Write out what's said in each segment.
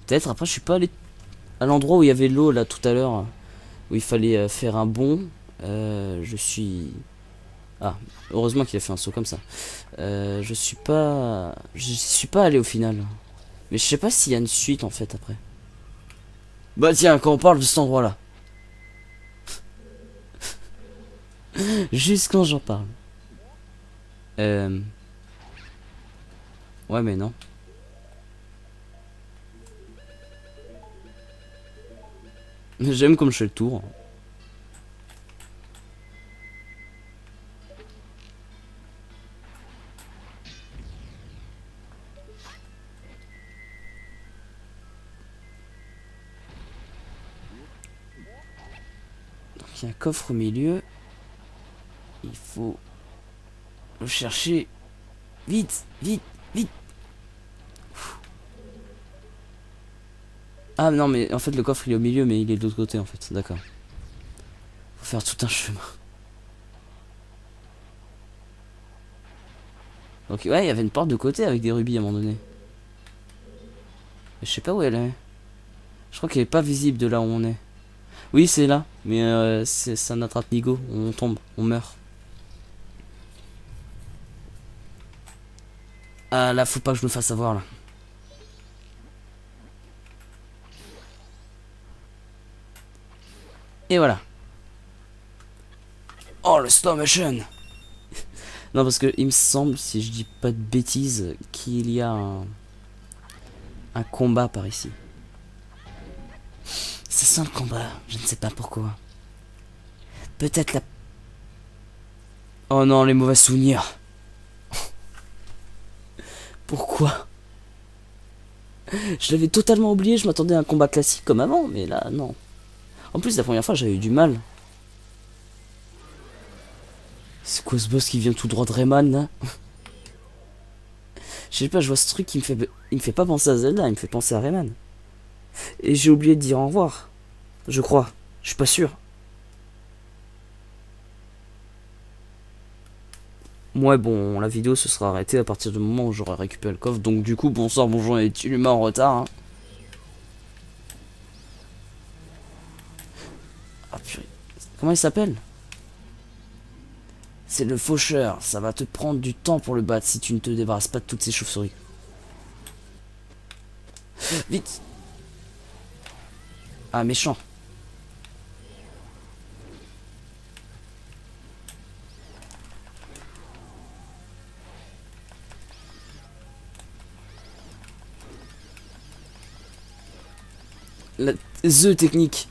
Peut-être, après, je suis pas allé à l'endroit où il y avait l'eau, là, tout à l'heure, où il fallait faire un bond. Je suis... Ah, heureusement qu'il a fait un saut comme ça. Je suis pas... Je suis pas allé au final. Mais je sais pas s'il y a une suite, en fait, après. Bah tiens, quand on parle de cet endroit-là. Juste quand j'en parle. Euh... Ouais, mais non. J'aime comme je fais le tour. Donc il y a un coffre au milieu. Il faut le chercher. Vite, vite, vite. Ah non, mais en fait le coffre il est au milieu, mais il est de l'autre côté en fait. D'accord. Faut faire tout un chemin. Donc ouais, il y avait une porte de côté avec des rubis à un moment donné. Mais je sais pas où elle est. Je crois qu'elle est pas visible de là où on est. Oui, c'est là. Mais c'est un attrape-nigo. On tombe, on meurt. Ah là, faut pas que je me fasse avoir là. Et voilà. Oh, le slow motion. Non, parce que il me semble, si je dis pas de bêtises, qu'il y a un combat par ici. C'est ça le combat, je ne sais pas pourquoi. Peut-être la... Oh non, les mauvais souvenirs. Pourquoi? Je l'avais totalement oublié, je m'attendais à un combat classique comme avant, mais là, non. En plus, la première fois, j'avais eu du mal. C'est quoi ce boss qui vient tout droit de Rayman, là? Je sais pas, je vois ce truc qui me fait... Il me fait pas penser à Zelda, il me fait penser à Rayman. Et j'ai oublié de dire au revoir. Je crois. Je suis pas sûr. Ouais, bon, la vidéo se sera arrêtée à partir du moment où j'aurai récupéré le coffre. Donc du coup, bonsoir, bonjour et tu m'as en retard. Hein. Ah purée. Comment il s'appelle? C'est le faucheur. Ça va te prendre du temps pour le battre si tu ne te débarrasses pas de toutes ces chauves-souris. Vite. Ah, méchant. La... The technique.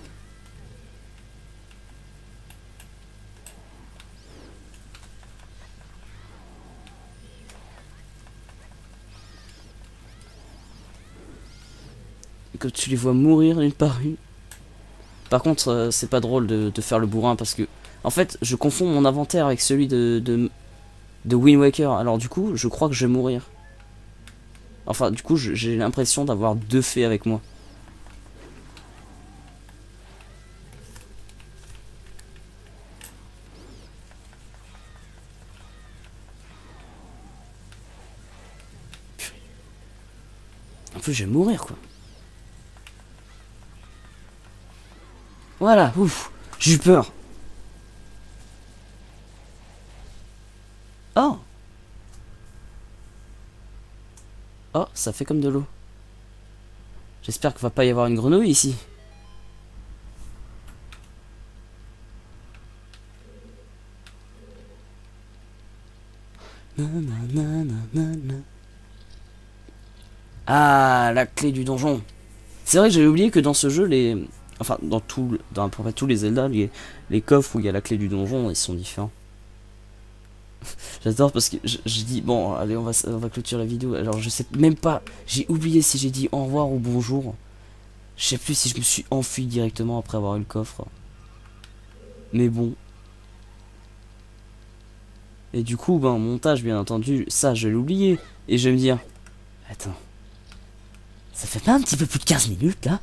Quand tu les vois mourir une par une. Par contre, c'est pas drôle de faire le bourrin parce que... En fait, je confonds mon inventaire avec celui de Wind Waker. Alors du coup, je crois que je vais mourir. Enfin, du coup, j'ai l'impression d'avoir deux fées avec moi. En plus, je vais mourir, quoi. Voilà, ouf, j'ai eu peur. Oh, oh, ça fait comme de l'eau. J'espère qu'il va pas y avoir une grenouille ici. Ah, la clé du donjon. C'est vrai que j'avais oublié que dans ce jeu, les... Enfin, dans à peu près tous les Zelda, les coffres où il y a la clé du donjon, ils sont différents. J'adore parce que je dis, bon, allez, on va clôturer la vidéo. Alors, je sais même pas, j'ai oublié si j'ai dit au revoir ou bonjour. Je sais plus si je me suis enfui directement après avoir eu le coffre. Mais bon. Et du coup, ben, montage, bien entendu, ça, je l'ai oublié. Et je vais me dire, attends, ça fait pas un petit peu plus de 15 minutes, là?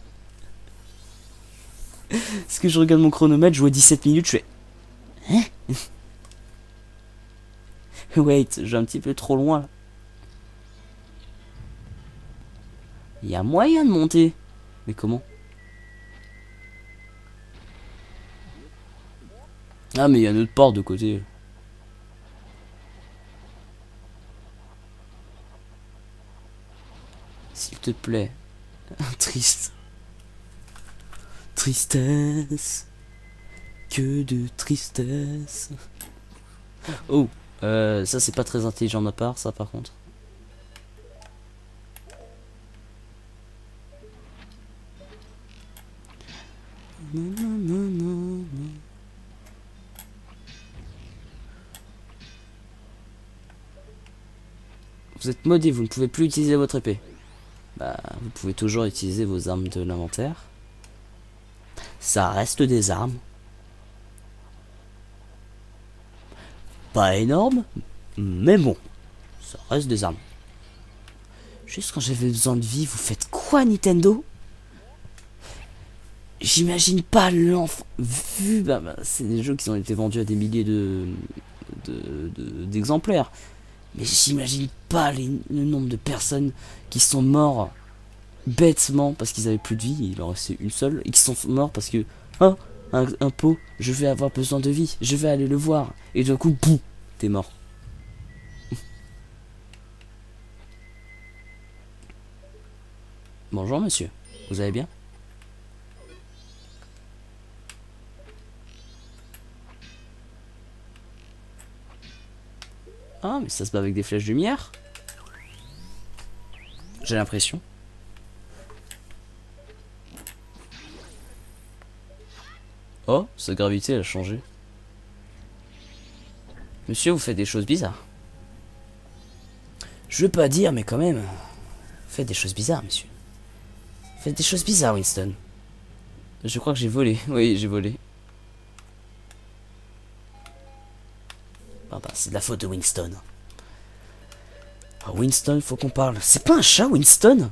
Est-ce que je regarde mon chronomètre, je vois 17 minutes, je fais... Hein? Wait, j'ai un petit peu trop loin, là. Il y a moyen de monter. Mais comment? Ah, mais il y a notre porte de côté. S'il te plaît. Triste. Tristesse. Que de tristesse. Oh, ça c'est pas très intelligent de ma part, ça par contre. Vous êtes modé, vous ne pouvez plus utiliser votre épée. Bah, vous pouvez toujours utiliser vos armes de l'inventaire. Ça reste des armes. Pas énorme, mais bon, ça reste des armes. Juste quand j'avais besoin de vie, vous faites quoi, Nintendo? J'imagine pas l'enfant. Vu, c'est des jeux qui ont été vendus à des milliers d'exemplaires. Mais j'imagine pas le nombre de personnes qui sont morts bêtement parce qu'ils avaient plus de vie, il en restait une seule, et qui sont morts parce que, oh, un pot, je vais avoir besoin de vie, je vais aller le voir, et d'un coup, boum, t'es mort. Bonjour monsieur, vous allez bien? Ah, mais ça se bat avec des flèches de lumière? J'ai l'impression. Oh, sa gravité elle a changé. Monsieur, vous faites des choses bizarres. Je veux pas dire, mais quand même. Vous faites des choses bizarres, monsieur. Vous faites des choses bizarres, Winston. Je crois que j'ai volé. Oui, j'ai volé. Ah bah, c'est de la faute de Winston. Oh, Winston, faut qu'on parle. C'est pas un chat, Winston?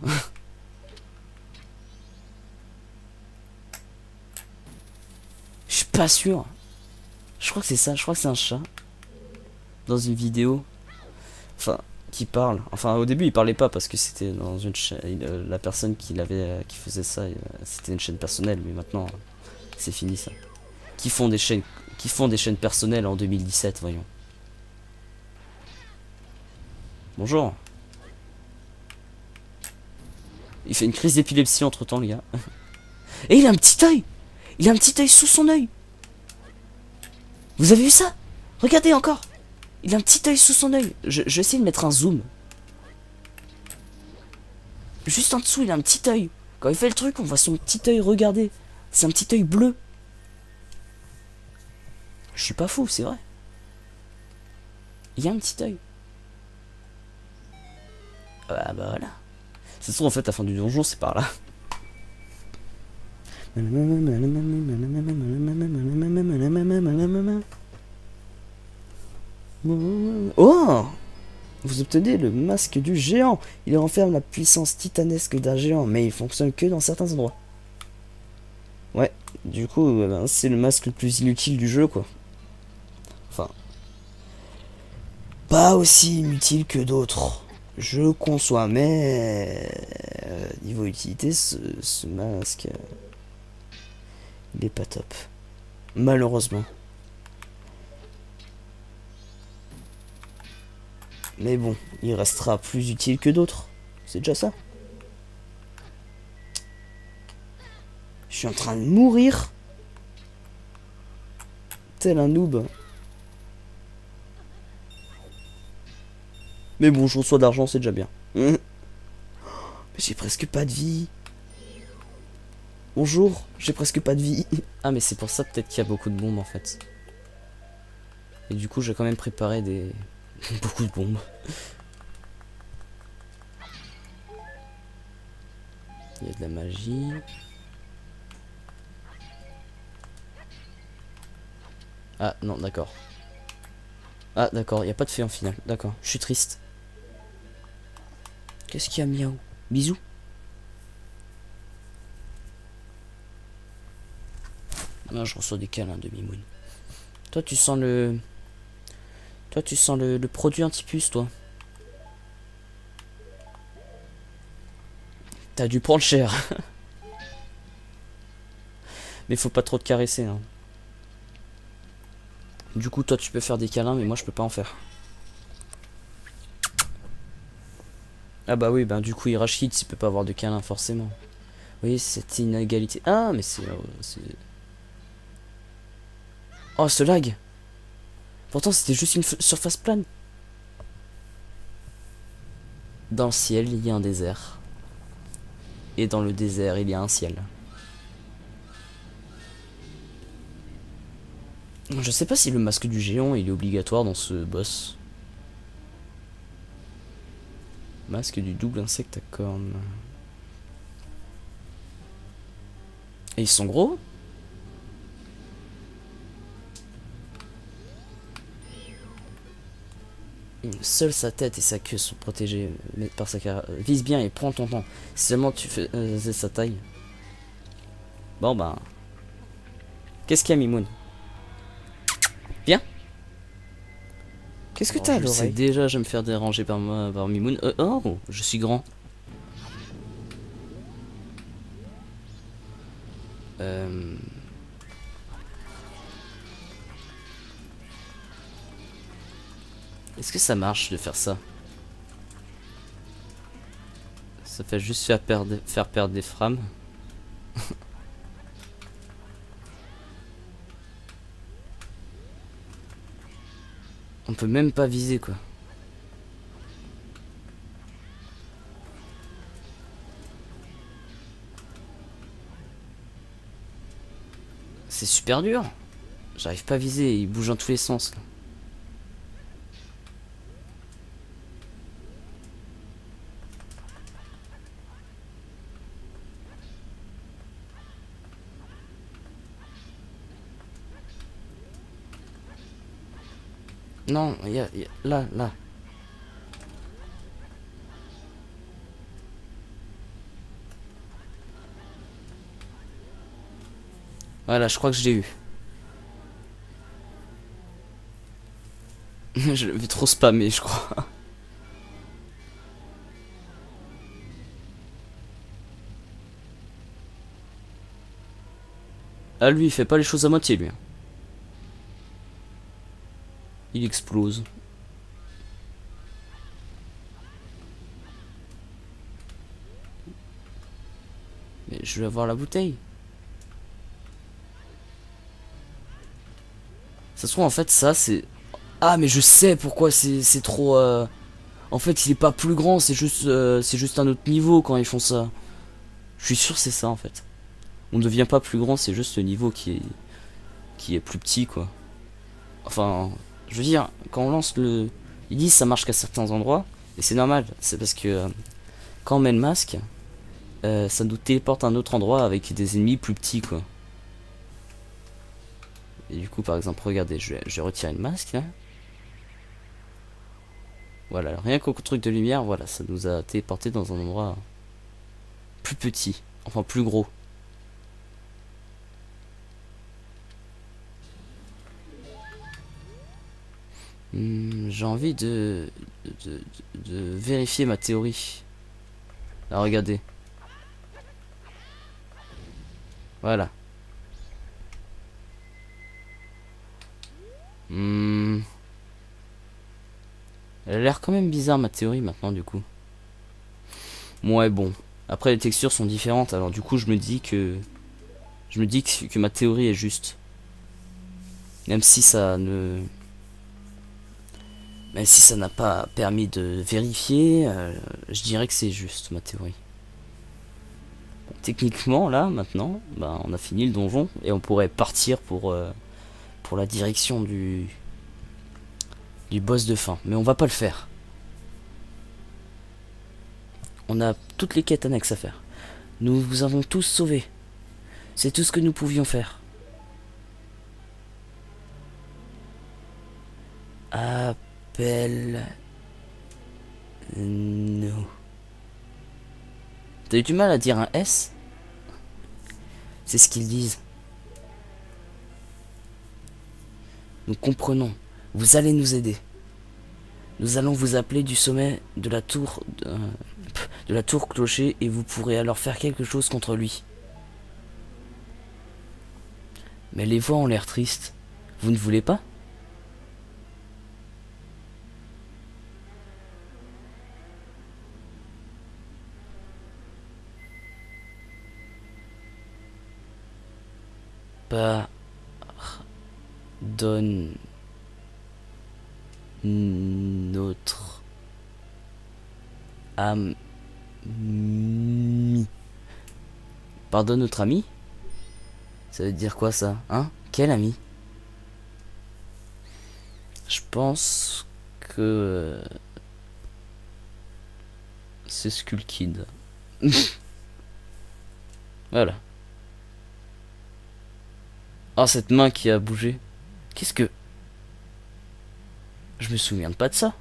Je suis pas sûr. Je crois que c'est ça, je crois que c'est un chat. Dans une vidéo. Enfin, qui parle. Enfin, au début, il parlait pas parce que c'était dans une chaîne. La personne qui faisait ça, c'était une chaîne personnelle. Mais maintenant, c'est fini ça. Qui font des chaînes personnelles en 2017, voyons. Bonjour. Il fait une crise d'épilepsie entre temps, les gars. Et il a un petit œil. Il a un petit œil sous son œil. Vous avez vu ça? Regardez encore. Il a un petit œil sous son œil. Je vais essayer de mettre un zoom. Juste en dessous, il a un petit œil. Quand il fait le truc, on voit son petit œil. Regardez. C'est un petit œil bleu. Je suis pas fou, c'est vrai. Il y a un petit œil. Ah bah voilà. C'est sûr, en fait, la fin du donjon, c'est par là. Oh! Vous obtenez le masque du géant. Il renferme la puissance titanesque d'un géant, mais il fonctionne que dans certains endroits. Ouais, du coup, c'est le masque le plus inutile du jeu, quoi. Enfin, pas aussi inutile que d'autres. Je conçois, mais niveau utilité, ce masque, il est pas top. Malheureusement. Mais bon, il restera plus utile que d'autres. C'est déjà ça. Je suis en train de mourir. Tel un noob. Mais bon, je reçois de l'argent, c'est déjà bien. Mais j'ai presque pas de vie. Bonjour, j'ai presque pas de vie. Ah, mais c'est pour ça peut-être qu'il y a beaucoup de bombes en fait. Et du coup, j'ai quand même préparé des... beaucoup de bombes. Il y a de la magie. Ah, non, d'accord. Ah, d'accord, il n'y a pas de fée en finale. D'accord, je suis triste. Qu'est-ce qu'il y a, miaou? Bisous. Non, je reçois des câlins de Mimoun. Toi, tu sens le... Toi, tu sens le produit anti-puce, toi. T'as dû prendre cher. Mais faut pas trop te caresser, hein. Du coup, toi, tu peux faire des câlins, mais moi, je peux pas en faire. Ah bah oui, ben du coup, Hirachid, il peut pas avoir de câlins, forcément. Oui, cette inégalité. Ah, mais c'est... Oh, ce lag. Pourtant, c'était juste une surface plane. Dans le ciel, il y a un désert. Et dans le désert, il y a un ciel. Je sais pas si le masque du géant, il est obligatoire dans ce boss. Masque du double insecte à cornes. Et ils sont gros? Seule sa tête et sa queue sont protégées par sa carrière. Vise bien et prends ton temps. Si seulement tu fais sa taille. Bon bah. Qu'est-ce qu'il y a, Mimoun? Viens. Qu'est-ce que t'as à l'oreille? Je sais déjà, je vais me faire déranger par Mimoun. Oh, je suis grand. Est-ce que ça marche de faire ça? Ça fait juste faire perdre des frames. On peut même pas viser, quoi. C'est super dur. J'arrive pas à viser, il bouge dans tous les sens, là. Non, il y a là. Voilà, je crois que je l'ai eu. Je vais trop spammer, je crois. Ah, lui, il fait pas les choses à moitié, lui. Il explose. Mais je vais avoir la bouteille. Ça se trouve, en fait, ça, c'est... Ah, mais je sais pourquoi c'est trop... En fait, il est pas plus grand, c'est juste un autre niveau quand ils font ça. Je suis sûr que c'est ça, en fait. On ne devient pas plus grand, c'est juste le niveau qui est plus petit, quoi. Enfin, je veux dire, quand on lance le... Ils disent ça marche qu'à certains endroits, et c'est normal. C'est parce que quand on met le masque, ça nous téléporte à un autre endroit avec des ennemis plus petits, quoi. Et du coup, par exemple, regardez, je vais retirer le masque, là. Voilà, rien qu'au truc de lumière, voilà, ça nous a téléporté dans un endroit plus petit, enfin plus gros. J'ai envie de vérifier ma théorie. Là, regardez. Voilà. Elle a l'air quand même bizarre, ma théorie, maintenant, du coup. Ouais, bon. Après, les textures sont différentes, alors du coup, je me dis que ma théorie est juste. Même si ça ne... Même si ça n'a pas permis de vérifier, je dirais que c'est juste, ma théorie. Bon, techniquement, là, maintenant, bah, on a fini le donjon, et on pourrait partir pour la direction du boss de fin. Mais on va pas le faire. On a toutes les quêtes annexes à faire. Nous vous avons tous sauvés. C'est tout ce que nous pouvions faire. Appelle-nous. T'as eu du mal à dire un S? C'est ce qu'ils disent. Nous comprenons. Vous allez nous aider. Nous allons vous appeler du sommet de la tour de la tour clocher et vous pourrez alors faire quelque chose contre lui. Mais les voix ont l'air tristes. Vous ne voulez pas? Donne notre ami. Pardonne notre ami? Ça veut dire quoi ça? Hein? Quel ami? Je pense que c'est Skull Kid. Voilà. Oh, cette main qui a bougé. Qu'est-ce que... Je me souviens pas de ça.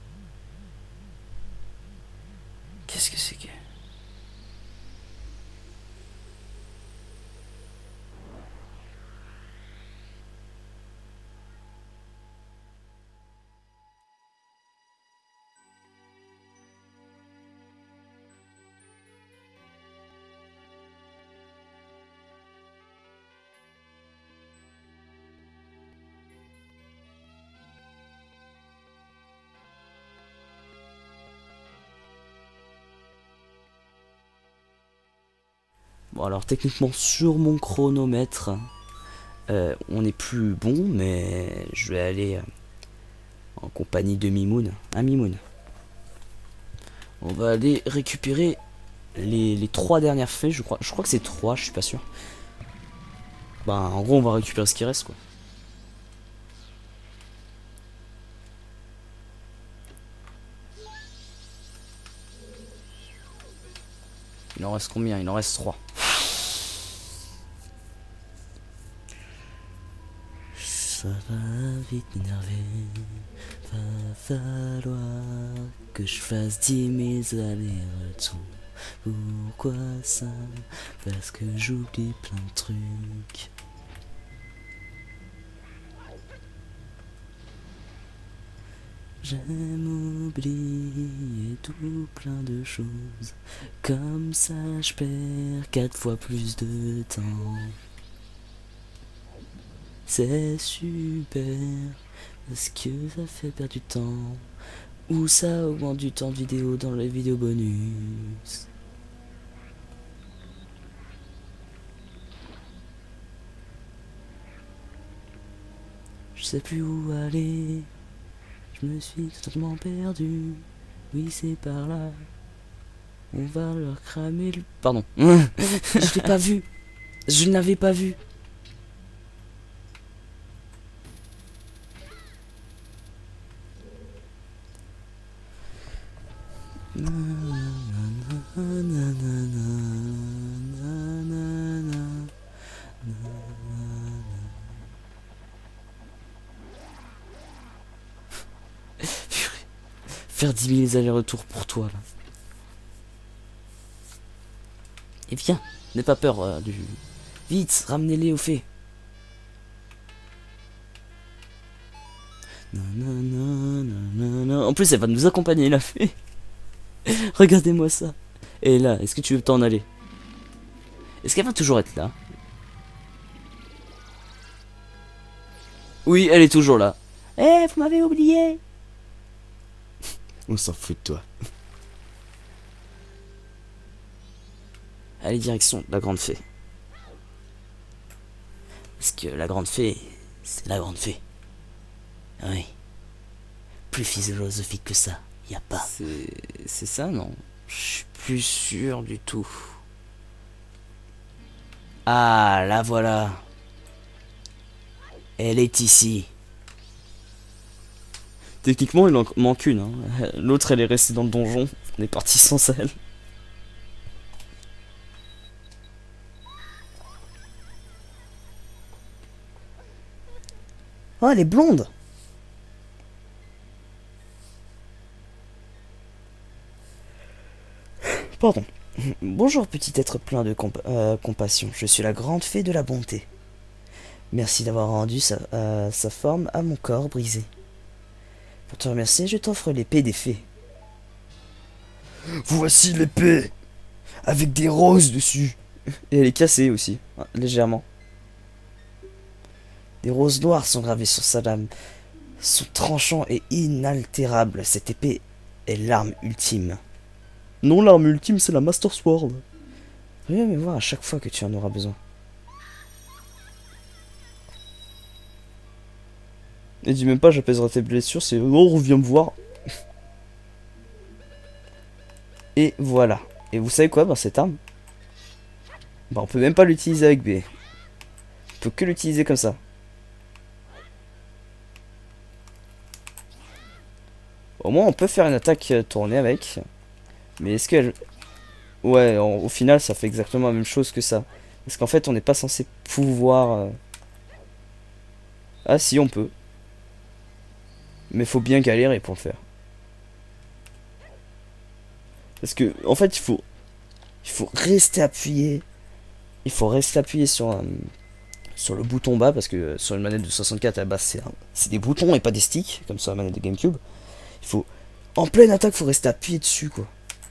Qu'est-ce que c'est que... Bon, alors techniquement sur mon chronomètre, on n'est plus bon, mais je vais aller en compagnie de Mimoun. Hein, Mimoun? On va aller récupérer les 3 dernières fées, je crois. Je crois que c'est 3, je suis pas sûr. Bah, en gros, on va récupérer ce qui reste, quoi. Il en reste combien? Il en reste 3. Ça va vite m'énerver. Va falloir que je fasse 10 000 allers-retours. Pourquoi ça? Parce que j'oublie plein de trucs. J'aime oublier tout plein de choses. Comme ça je perds 4 fois plus de temps. C'est super, parce que ça fait perdre du temps. Ou ça augmente du temps de vidéo dans les vidéos bonus. Je sais plus où aller. Je me suis totalement perdu. Oui, c'est par là. On va leur cramer le... Pardon. Je l'ai pas vu. Je ne l'avais pas vu. Faire 10 000 allers-retours pour toi là. Et viens, n'aie pas peur du... Vite, ramenez-les aux fées. En plus, elle va nous accompagner, la fée. Regardez-moi ça. Et là, est-ce que tu veux t'en aller? Est-ce qu'elle va toujours être là? Oui, elle est toujours là. Eh, vous m'avez oublié. On s'en fout de toi. Allez, direction la grande fée. Parce que la grande fée, c'est la grande fée. Oui. Plus philosophique que ça, y a pas. C'est ça, non? Je suis plus sûr du tout. Ah, la voilà. Elle est ici. Techniquement, il en manque une. Hein. L'autre, elle est restée dans le donjon. On est parti sans elle. Oh, elle est blonde. Pardon. Bonjour, petit être plein de compassion. Je suis la grande fée de la bonté. Merci d'avoir rendu sa forme à mon corps brisé. Pour te remercier, je t'offre l'épée des fées. Voici l'épée avec des roses dessus. Et elle est cassée aussi, hein, légèrement. Des roses noires sont gravées sur sa lame. Son tranchant est inaltérable. Cette épée est l'arme ultime. Non, l'arme ultime, c'est la Master Sword. Reviens me voir à chaque fois que tu en auras besoin. Et dis même pas, j'apaiserai tes blessures, c'est oh, reviens me voir. Et voilà. Et vous savez quoi, cette arme, on peut même pas l'utiliser avec B. On peut que l'utiliser comme ça. Au moins, on peut faire une attaque tournée avec. Mais est-ce qu'elle... Ouais, au final, ça fait exactement la même chose que ça. Parce qu'en fait, on n'est pas censé pouvoir... Ah si, on peut. Mais faut bien galérer pour le faire. Parce que, en fait, il faut rester appuyé. Il faut rester appuyé sur le bouton bas. Parce que sur une manette de 64, à la base, c'est des boutons et pas des sticks. Comme sur la manette de GameCube. Il faut... En pleine attaque, faut rester appuyé dessus, quoi.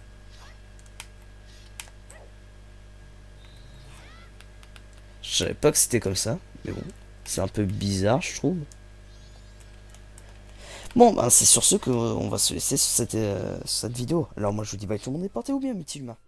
Je savais pas que c'était comme ça. Mais bon, c'est un peu bizarre, je trouve. Bon, ben c'est sur ce qu'on va se laisser sur cette vidéo. Alors moi je vous dis bye tout le monde et portez-vous bien, mes petits humains.